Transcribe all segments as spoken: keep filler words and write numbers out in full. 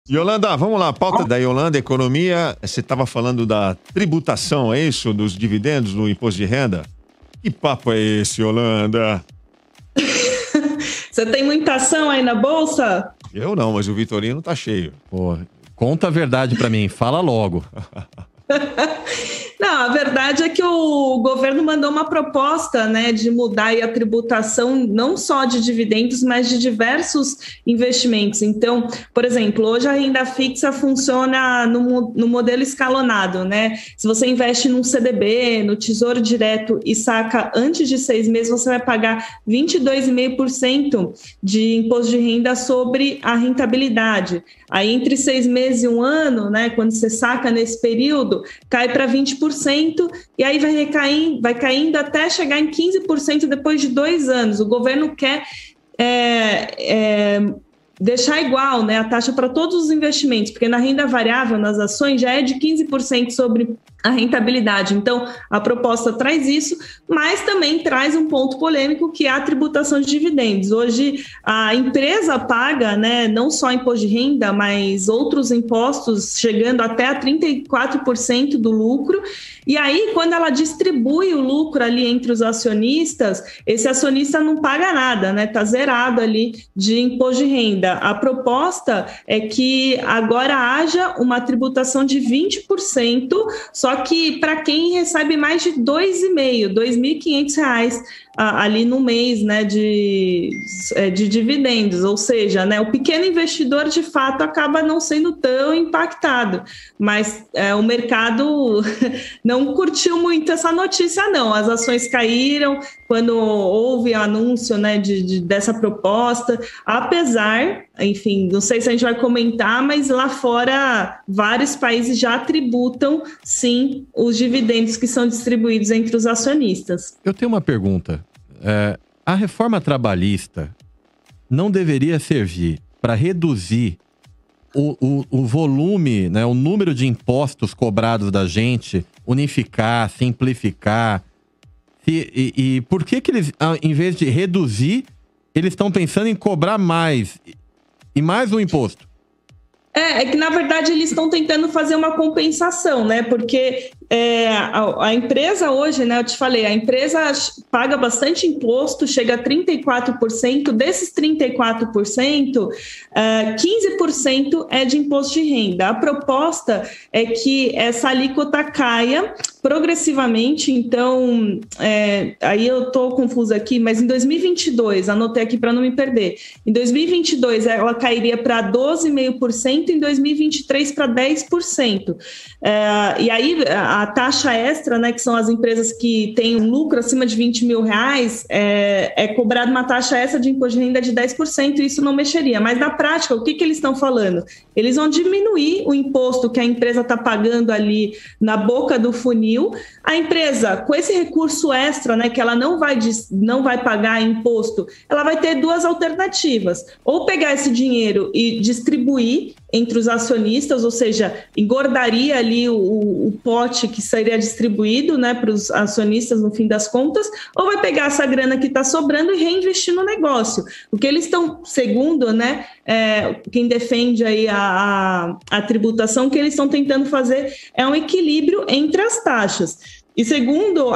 Yolanda, vamos lá, pauta da Yolanda, economia. Você estava falando da tributação, é isso? Dos dividendos do imposto de renda? Que papo é esse, Yolanda? Você tem muita ação aí na Bolsa? Eu não, mas o Vitorino tá cheio. Pô, conta a verdade pra mim, fala logo. Não, a verdade é que o governo mandou uma proposta, né, de mudar aí a tributação não só de dividendos, mas de diversos investimentos. Então, por exemplo, hoje a renda fixa funciona no, no modelo escalonado, né? Se você investe num C D B, no Tesouro Direto e saca antes de seis meses, você vai pagar vinte e dois vírgula cinco por cento de imposto de renda sobre a rentabilidade. Aí, entre seis meses e um ano, né, quando você saca nesse período, cai para vinte por cento e aí vai recaindo, vai caindo até chegar em quinze por cento depois de dois anos. O governo quer é, é, deixar igual, né, a taxa para todos os investimentos, porque na renda variável, nas ações, já é de quinze por cento sobre a rentabilidade. Então, a proposta traz isso, mas também traz um ponto polêmico, que é a tributação de dividendos. Hoje, a empresa paga, né, não só imposto de renda, mas outros impostos, chegando até a trinta e quatro por cento do lucro. E aí, quando ela distribui o lucro ali entre os acionistas, esse acionista não paga nada, né? Está zerado ali de imposto de renda. A proposta é que agora haja uma tributação de vinte por cento, só que para quem recebe mais de dois vírgula cinco por cento, dois mil e quinhentos reais ali no mês, né, de, de dividendos, ou seja, né, o pequeno investidor de fato acaba não sendo tão impactado, mas é, o mercado não curtiu muito essa notícia não, as ações caíram quando houve anúncio, né, de, de, dessa proposta, apesar, enfim, não sei se a gente vai comentar, mas lá fora vários países já tributam sim os dividendos que são distribuídos entre os acionistas. Eu tenho uma pergunta. É, a reforma trabalhista não deveria servir para reduzir o, o, o volume, né, o número de impostos cobrados da gente, unificar, simplificar? E, e, e por que que eles, em vez de reduzir, eles estão pensando em cobrar mais e mais um imposto? É, é que, na verdade, eles estão tentando fazer uma compensação, né? Porque é, a, a empresa hoje, né? Eu te falei, a empresa paga bastante imposto, chega a trinta e quatro por cento. Desses trinta e quatro por cento, é, quinze por cento é de imposto de renda. A proposta é que essa alíquota caia progressivamente. Então, é, aí eu estou confusa aqui, mas em dois mil e vinte e dois, anotei aqui para não me perder, em dois mil e vinte e dois ela cairia para doze vírgula cinco por cento, em dois mil e vinte e três para dez por cento. É, e aí a taxa extra, né, que são as empresas que têm um lucro acima de vinte mil reais, é, é cobrada uma taxa extra de imposto de renda de dez por cento, e isso não mexeria. Mas na prática, o que, que eles estão falando? Eles vão diminuir o imposto que a empresa está pagando ali na boca do funil. A empresa, com esse recurso extra, né, que ela não vai, não vai pagar imposto, ela vai ter duas alternativas. Ou pegar esse dinheiro e distribuir entre os acionistas, ou seja, engordaria ali o, o pote que seria distribuído, né, para os acionistas no fim das contas, ou vai pegar essa grana que está sobrando e reinvestir no negócio. O que eles estão, segundo, né, é, quem defende aí a, a, a tributação, o que eles estão tentando fazer é um equilíbrio entre as taxas. E segundo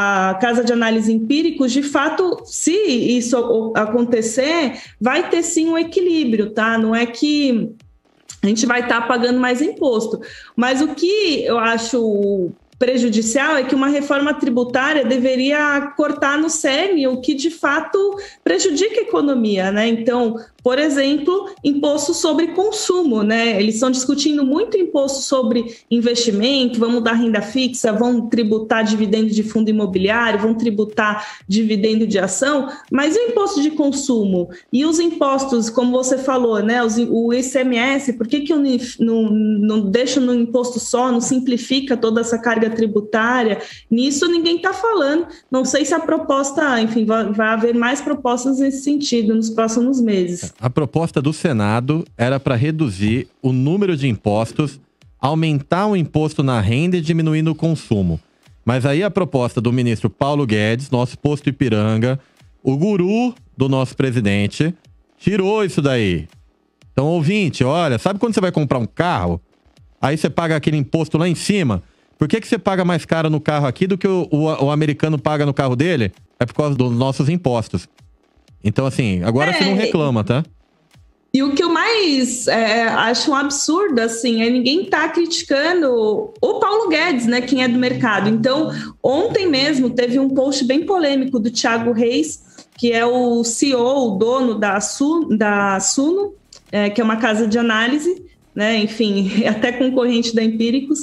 a Casa de Análise Empíricos, de fato, se isso acontecer, vai ter sim um equilíbrio, tá? Não é que a gente vai estar pagando mais imposto. Mas o que eu acho prejudicial é que uma reforma tributária deveria cortar no cerne o que de fato prejudica a economia, né? Então, por exemplo, imposto sobre consumo, né? Eles estão discutindo muito imposto sobre investimento, vão mudar renda fixa, vão tributar dividendo de fundo imobiliário, vão tributar dividendo de ação, mas e o imposto de consumo? E os impostos, como você falou, né? Os, o I C M S, por que que eu não, não deixo no imposto só, não simplifica toda essa carga tributária? Nisso ninguém está falando. Não sei se a proposta, enfim, vai, vai haver mais propostas nesse sentido nos próximos meses. A proposta do Senado era para reduzir o número de impostos, aumentar o imposto na renda e diminuir no consumo. Mas aí a proposta do ministro Paulo Guedes, nosso posto Ipiranga, o guru do nosso presidente, tirou isso daí. Então, ouvinte, olha, sabe quando você vai comprar um carro? Aí você paga aquele imposto lá em cima. Por que que você paga mais caro no carro aqui do que o, o, o americano paga no carro dele? É por causa dos nossos impostos. Então, assim, agora É, você não reclama, tá? E o que eu mais é, acho um absurdo, assim, é ninguém tá criticando o Paulo Guedes, né, quem é do mercado. Então, ontem mesmo teve um post bem polêmico do Thiago Reis, que é o C E O, o dono da, Su, da Suno, é, que é uma casa de análise, né, enfim, até concorrente da Empíricos,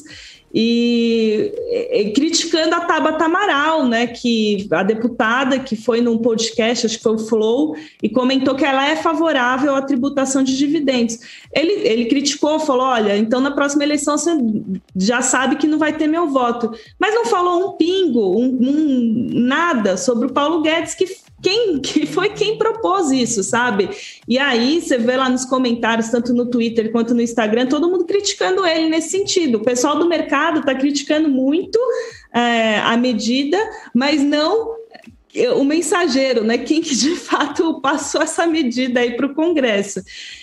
e, e criticando a Tabata Amaral, né, que a deputada que foi num podcast, acho que foi o Flow, e comentou que ela é favorável à tributação de dividendos. Ele, ele criticou, falou, olha, então na próxima eleição você já sabe que não vai ter meu voto, mas não falou um pingo, um, um, nada sobre o Paulo Guedes, que Quem, que foi quem propôs isso, sabe? E aí você vê lá nos comentários, tanto no Twitter quanto no Instagram, todo mundo criticando ele nesse sentido. O pessoal do mercado está criticando muito é, a medida, mas não o mensageiro, né? Quem que de fato passou essa medida aí para o Congresso.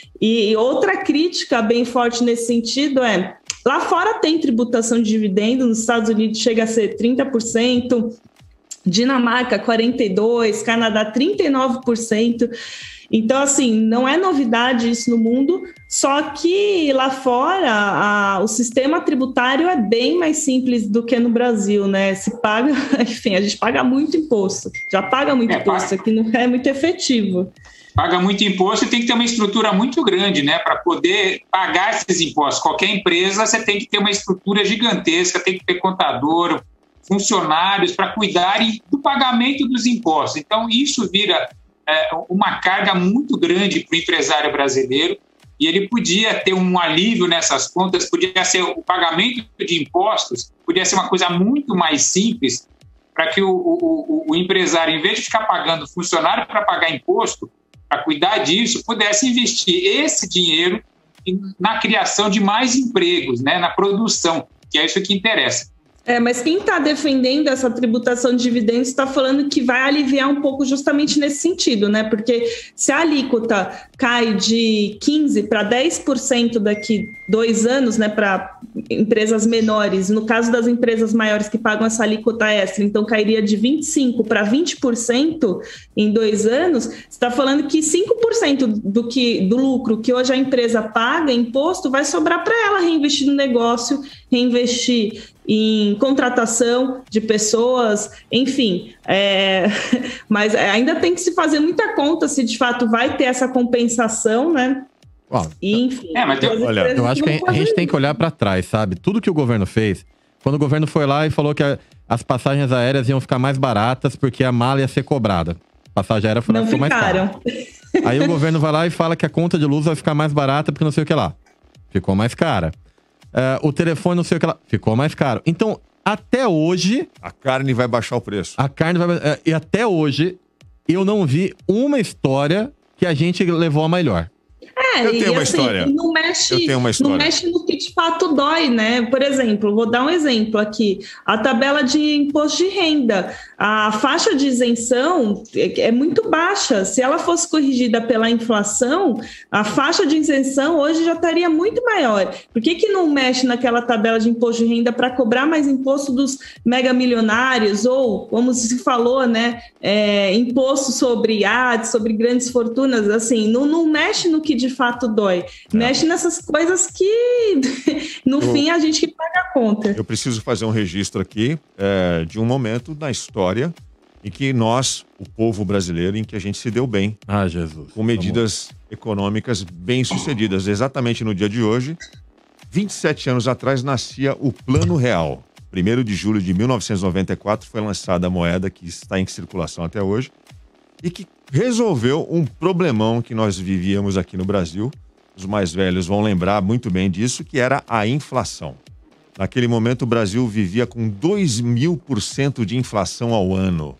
E outra crítica bem forte nesse sentido é, lá fora tem tributação de dividendo, nos Estados Unidos chega a ser trinta por cento, Dinamarca, quarenta e dois por cento, Canadá, trinta e nove por cento. Então, assim, não é novidade isso no mundo, só que lá fora a, o sistema tributário é bem mais simples do que no Brasil, né? Se paga, enfim, a gente paga muito imposto, já paga muito é, imposto, paga, aqui não é muito efetivo. Paga muito imposto e tem que ter uma estrutura muito grande, né? Para poder pagar esses impostos. Qualquer empresa, você tem que ter uma estrutura gigantesca, tem que ter contador, funcionários para cuidarem do pagamento dos impostos. Então, isso vira é, uma carga muito grande para o empresário brasileiro e ele podia ter um alívio nessas contas, podia ser o pagamento de impostos, podia ser uma coisa muito mais simples para que o, o, o empresário, em vez de ficar pagando funcionário para pagar imposto, para cuidar disso, pudesse investir esse dinheiro na criação de mais empregos, né, na produção, que é isso que interessa. É, mas quem está defendendo essa tributação de dividendos está falando que vai aliviar um pouco justamente nesse sentido, né? Porque se a alíquota cai de quinze por cento para dez por cento daqui dois anos, né, para empresas menores, no caso das empresas maiores que pagam essa alíquota extra, então cairia de vinte e cinco por cento para vinte por cento em dois anos, você está falando que cinco por cento do, que, do lucro que hoje a empresa paga, imposto, vai sobrar para ela reinvestir no negócio, reinvestir em contratação de pessoas, enfim, é, mas ainda tem que se fazer muita conta se de fato vai ter essa compensação, né? Uau, e, enfim, é, mas tem, olha, eu acho que a gente tem que olhar para trás, sabe? Tudo que o governo fez, quando o governo foi lá e falou que a, as passagens aéreas iam ficar mais baratas porque a mala ia ser cobrada. A passagem aérea foi, ficou mais cara. Aí o governo vai lá e fala que a conta de luz vai ficar mais barata porque não sei o que lá. Ficou mais cara. Uh, o telefone, não sei o que lá, ficou mais caro. Então, até hoje... A carne vai baixar o preço. A carne vai... Uh, e até hoje, eu não vi uma história que a gente levou a melhor. É, eu tenho e, uma assim, história. Não mexe, eu tenho uma história. Não mexe no que de fato dói, né? Por exemplo, vou dar um exemplo aqui. A tabela de imposto de renda. A faixa de isenção é muito baixa. Se ela fosse corrigida pela inflação, a faixa de isenção hoje já estaria muito maior. Por que que não mexe naquela tabela de imposto de renda para cobrar mais imposto dos megamilionários? Ou, como se falou, né? É, imposto sobre iates, sobre grandes fortunas, assim, não, não mexe no que de fato dói. É. Mexe nessas coisas que, no eu, fim, a gente que paga a conta. Eu preciso fazer um registro aqui é, de um momento na história em que nós, o povo brasileiro, em que a gente se deu bem. Ah, Jesus. Com medidas Vamos. econômicas bem-sucedidas. Exatamente no dia de hoje, vinte e sete anos atrás, nascia o Plano Real. primeiro de julho de mil novecentos e noventa e quatro foi lançada a moeda que está em circulação até hoje e que resolveu um problemão que nós vivíamos aqui no Brasil. Os mais velhos vão lembrar muito bem disso, que era a inflação. Naquele momento, o Brasil vivia com dois mil por cento de inflação ao ano.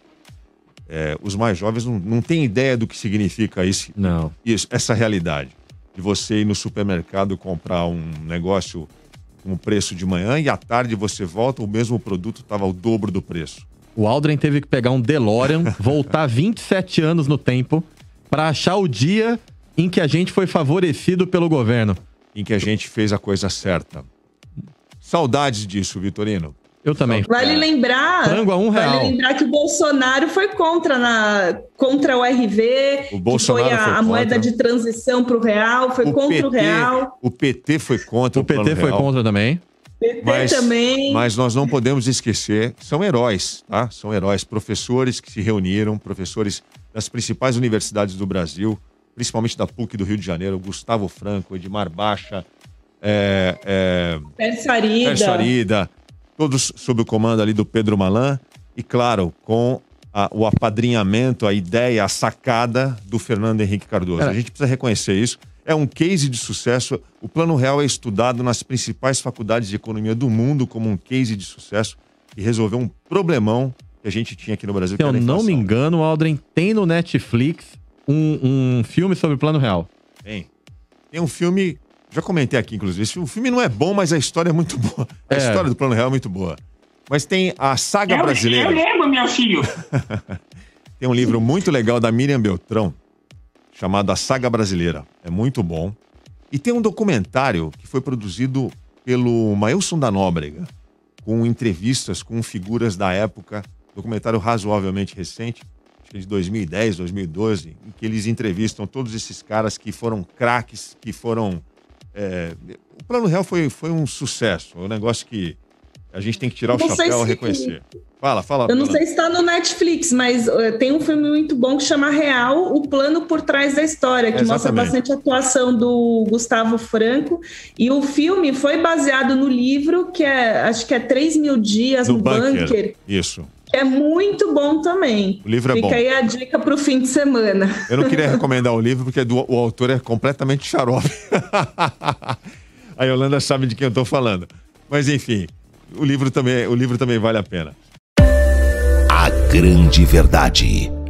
É, os mais jovens não, não têm ideia do que significa isso, não. isso, essa realidade. De você ir no supermercado comprar um negócio com um preço de manhã e à tarde você volta, o mesmo produto estava o dobro do preço. O Aldrin teve que pegar um DeLorean, voltar vinte e sete anos no tempo, para achar o dia em que a gente foi favorecido pelo governo. Em que a gente fez a coisa certa. Saudades disso, Vitorino. Eu também. Vale lembrar, Frango a um real. Vale lembrar que o Bolsonaro foi contra, na, contra o R V, o Bolsonaro que foi a, foi a moeda de transição para o real, foi o contra P T, o real. O P T foi contra o, o P T foi real. contra também. P T mas, também. Mas nós não podemos esquecer, são heróis, tá? São heróis, professores que se reuniram, professores das principais universidades do Brasil, principalmente da P U C do Rio de Janeiro, Gustavo Franco, Edmar Baixa, é, é, Pércio Arida. Pércio Arida, todos sob o comando ali do Pedro Malan e, claro, com a, o apadrinhamento, a ideia, a sacada do Fernando Henrique Cardoso. É. A gente precisa reconhecer isso. É um case de sucesso. O Plano Real é estudado nas principais faculdades de economia do mundo como um case de sucesso e resolveu um problemão que a gente tinha aqui no Brasil. Se eu não me engano, Aldrin, tem no Netflix um, um filme sobre o Plano Real. Tem. Tem um filme, já comentei aqui, inclusive. O filme não é bom, mas a história é muito boa. A é. história do Plano Real é muito boa. Mas tem a saga eu, brasileira. Eu lembro, meu filho. Tem um livro muito legal da Miriam Beltrão, chamado A Saga Brasileira. É muito bom. E tem um documentário que foi produzido pelo Mailson da Nóbrega, com entrevistas com figuras da época, documentário razoavelmente recente, acho que de dois mil e dez, dois mil e doze, em que eles entrevistam todos esses caras que foram craques, que foram... É... O Plano Real foi, foi um sucesso, um negócio que a gente tem que tirar o chapéu e reconhecer. Fala, fala. Eu não sei se está no Netflix, mas uh, tem um filme muito bom que chama Real, o plano por trás da história, que Exatamente. mostra bastante a atuação do Gustavo Franco. E o filme foi baseado no livro, que é, acho que é três mil dias do no bunker. bunker. Isso. Que é muito bom também. O livro é Fica bom. aí a dica para o fim de semana. Eu não queria recomendar o livro, porque do, o autor é completamente xarope. A Yolanda sabe de quem eu estou falando. Mas, enfim, o livro também, o livro também vale a pena. A grande verdade.